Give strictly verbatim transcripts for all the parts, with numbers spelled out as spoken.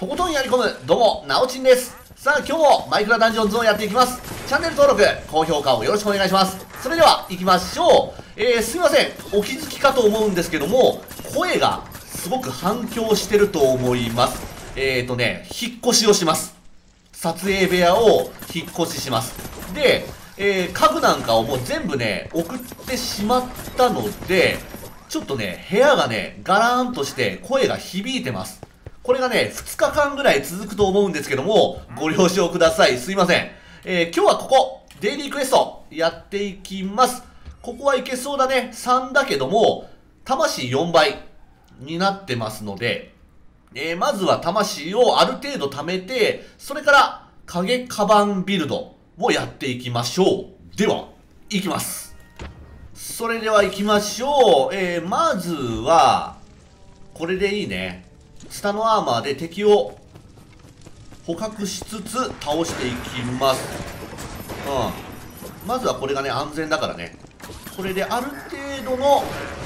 とことんやり込む、どうも、なおちんです。さあ、今日もマイクラダンジョンズをやっていきます。チャンネル登録、高評価をよろしくお願いします。それでは、行きましょう。えー、すみません。お気づきかと思うんですけども、声がすごく反響してると思います。えーとね、引っ越しをします。撮影部屋を引っ越しします。で、えー、家具なんかをもう全部ね、送ってしまったので、ちょっとね、部屋がね、ガラーンとして声が響いてます。これがね、ふつかかんぐらい続くと思うんですけども、ご了承ください。すいません。えー、今日はここ、デイリークエスト、やっていきます。ここはいけそうだね。さんだけども、魂よんばいになってますので、えー、まずは魂をある程度貯めて、それから影カバンビルドをやっていきましょう。では、いきます。それでは行きましょう。えー、まずは、これでいいね。スタノアーマーで敵を捕獲しつつ倒していきます。うん。まずはこれがね、安全だからね。これである程度の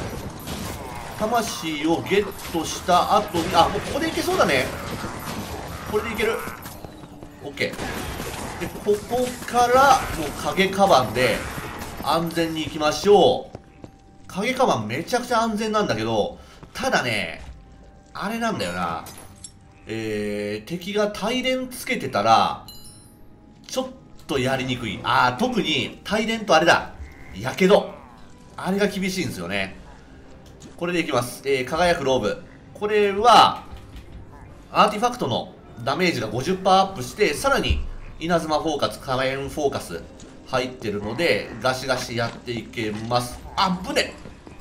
魂をゲットした後に、あ、もうここでいけそうだね。これでいける。オッケー。で、ここからもう影カバンで安全に行きましょう。影カバンめちゃくちゃ安全なんだけど、ただね、あれなんだよな。えー、敵が帯電つけてたら、ちょっとやりにくい。あー、特に帯電とあれだ。やけど。あれが厳しいんですよね。これでいきます。えー、輝くローブ。これは、アーティファクトのダメージが ごじゅっパーセント アップして、さらに、稲妻フォーカス、火炎フォーカス入ってるので、ガシガシやっていけます。あっぶね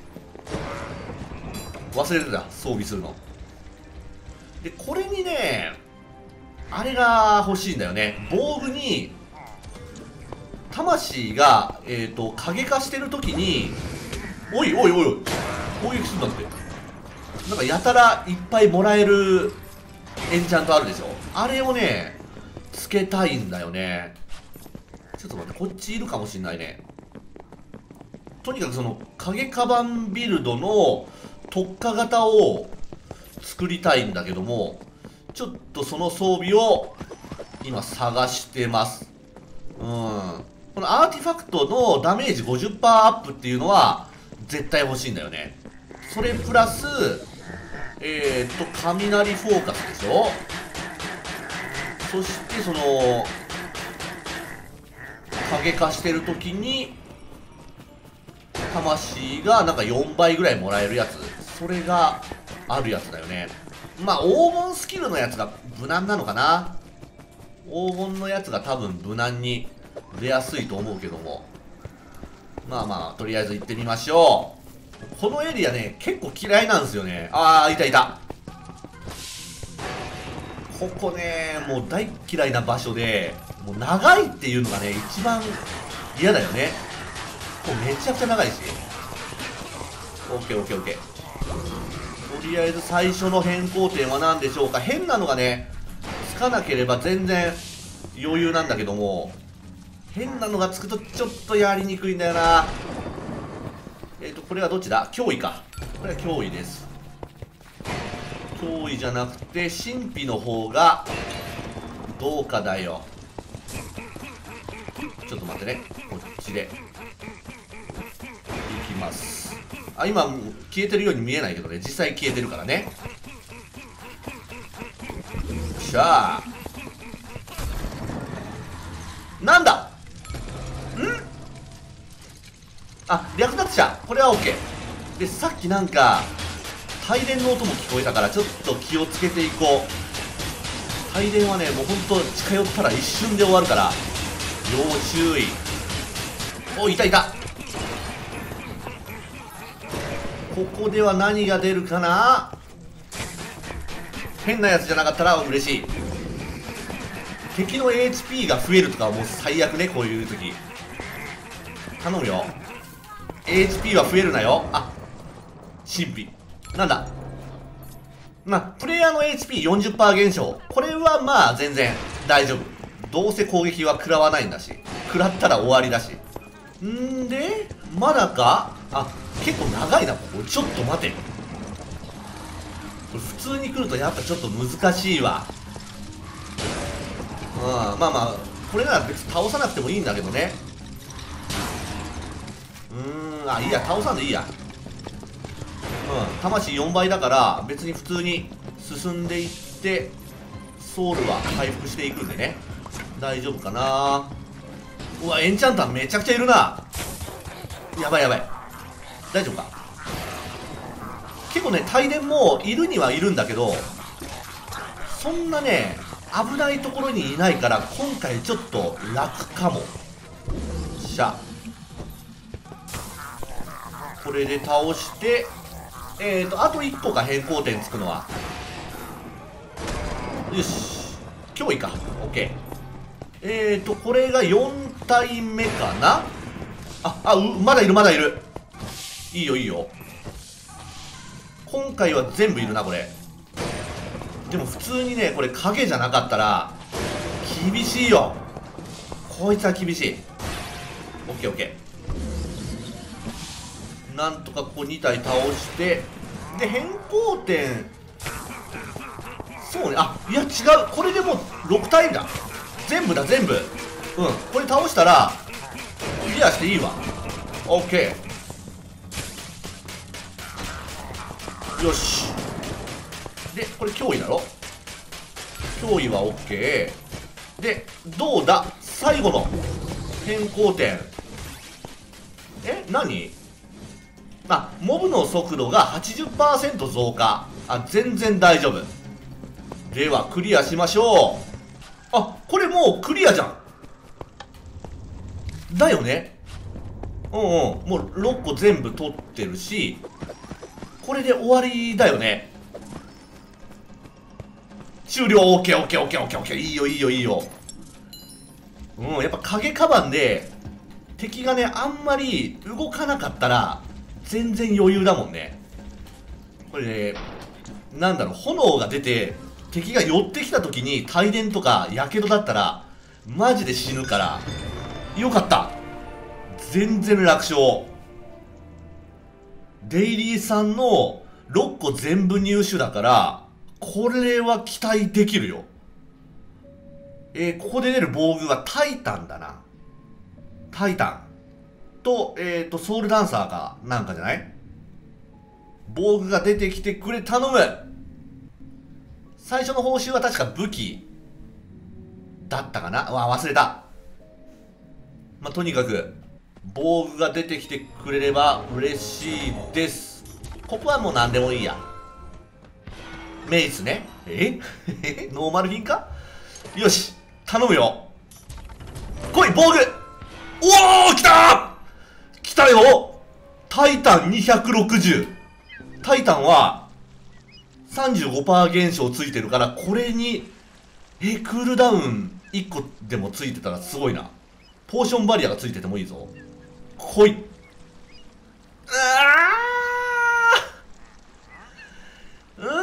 忘れてた、装備するの。で、これにね、あれが欲しいんだよね。防具に、魂が、えっと、影化してるときに、おいおいおいおい、攻撃するんだって。なんかやたらいっぱいもらえるエンチャントあるでしょ。あれをね、つけたいんだよね。ちょっと待って、こっちいるかもしんないね。とにかくその、影カバンビルドの特化型を作りたいんだけども、ちょっとその装備を今探してます。うん。このアーティファクトのダメージ ごじゅっパーセント アップっていうのは絶対欲しいんだよね。それプラス、えー、っと、雷フォーカスでしょ。そしてその、影化してる時に、魂がなんかよんばいぐらいもらえるやつ。それがあるやつだよね。まあ黄金スキルのやつが無難なのかな。黄金のやつが多分無難に出やすいと思うけども、まあまあとりあえず行ってみましょう。このエリアね結構嫌いなんですよね。ああ、いたいた。ここねもう大嫌いな場所で、もう長いっていうのがね一番嫌だよね。こうめちゃくちゃ長いし。オッケーオッケーオッケー。とりあえず最初の変更点は何でしょうか。変なのがねつかなければ全然余裕なんだけども、変なのがつくとちょっとやりにくいんだよな。えっとこれはどっちだ。脅威か。これは脅威です。脅威じゃなくて神秘の方がどうかだよ。ちょっと待ってね、こっちでいきます。あ、今消えてるように見えないけどね、実際消えてるからね。よっしゃー。なんだん、あ、略奪者。これは OK で、さっきなんか帯電の音も聞こえたから、ちょっと気をつけていこう。帯電はねもうほんと近寄ったら一瞬で終わるから要注意。お、いたいた。ここでは何が出るかな。変なやつじゃなかったら嬉しい。敵の エイチピー が増えるとかはもう最悪ね。こういう時頼むよ。 エイチピー は増えるなよ。あ、神秘なんだ。まあプレイヤーの エイチピーよんじゅっパーセント 減少、これはまあ全然大丈夫。どうせ攻撃は食らわないんだし、食らったら終わりだし。んでまだか。あ、結構長いなここ。ちょっと待て、これ普通に来るとやっぱちょっと難しいわ。 まあまあこれなら別に倒さなくてもいいんだけどね。うーん、あ、いいや、倒さんでいいや。うん、魂よんばいだから別に普通に進んでいってソウルは回復していくんでね、大丈夫かな。うわ、エンチャンターめちゃくちゃいるな。やばいやばい、大丈夫か。結構ね、帯電もいるにはいるんだけど、そんなね危ないところにいないから今回ちょっと楽かも。しゃ、これで倒して、えーとあといっこか変更点つくのは。よし、今日いいか。 OK。 えーとこれがよん体目かな。ああ、うまだいるまだいる。いいよいいよ、今回は全部いるなこれ。でも普通にねこれ影じゃなかったら厳しいよ。こいつは厳しい。 オーケーオーケー。 なんとかここに体倒して、で変更点、そうね、あ、いや違う、これでもうろく体だ、全部だ全部。うん、これ倒したらクリアしていいわ。 オーケー。 よし、でこれ脅威だろ。脅威は OK で、どうだ最後の変更点。え、何。あ、モブの速度が はちじゅっパーセント 増加。あ、全然大丈夫。ではクリアしましょう。あ、これもうクリアじゃん。だよね。うんうん、もうろっこ全部取ってるし、これで終わりだよね。終了。 オーケーオーケーオーケーオーケーオーケー。いいよいいよいいよ。うん、やっぱ影カバンで敵がねあんまり動かなかったら全然余裕だもんね。これね、なんだろう、炎が出て敵が寄ってきた時に帯電とかやけどだったらマジで死ぬから、よかった、全然楽勝。デイリーさんのろっこ全部入手だからこれは期待できるよ。えー、ここで出る防具はタイタンだな。タイタンと、えっ、ー、とソウルダンサーかなんかじゃない。防具が出てきてくれ、頼む。最初の報酬は確か武器だったかな。わ、忘れた。まあ、とにかく防具が出てきてくれれば嬉しいです。ここはもう何でもいいや。メイスね。えノーマル品か。よし、頼むよ。来い防具。おお、来た来たよ。タイタンにひゃくろくじゅう。タイタンは さんじゅうごパーセント 減少ついてるから、これにえクールダウンいっこでもついてたらすごいな。ポーションバリアがついててもいいぞ。来い。あーう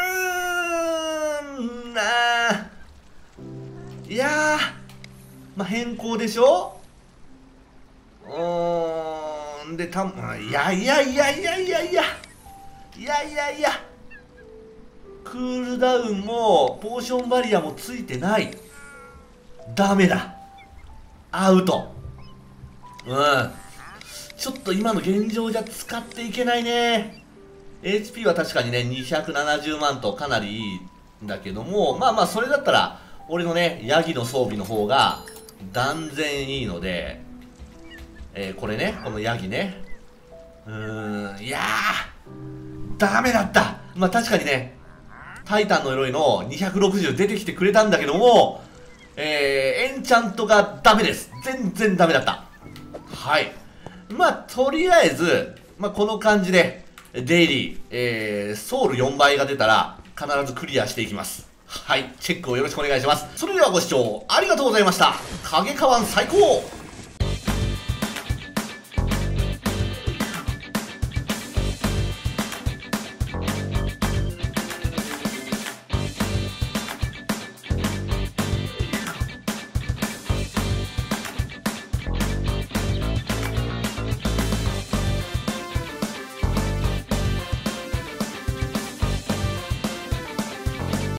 ーんなー。いやー、まあ、変更でしょ。うーんでたいやいやいやいやいやいやいやいやいや、クールダウンもポーションバリアもついてない。ダメだ、アウト。うん、ちょっと今の現状じゃ使っていけないね。 エイチピー は確かにねにひゃくななじゅうまんとかなりいいんだけども、まあまあそれだったら俺のねヤギの装備の方が断然いいので、えー、これね、このヤギね、うーん、いやーダメだった。まあ確かにねタイタンの鎧のにひゃくろくじゅう出てきてくれたんだけども、えー、エンチャントがダメです。全然ダメだった。はい、まあとりあえず、まあ、この感じでデイリー、えー、ソウルよんばいが出たら必ずクリアしていきます。はい、チェックをよろしくお願いします。それではご視聴ありがとうございました。影カワン最高。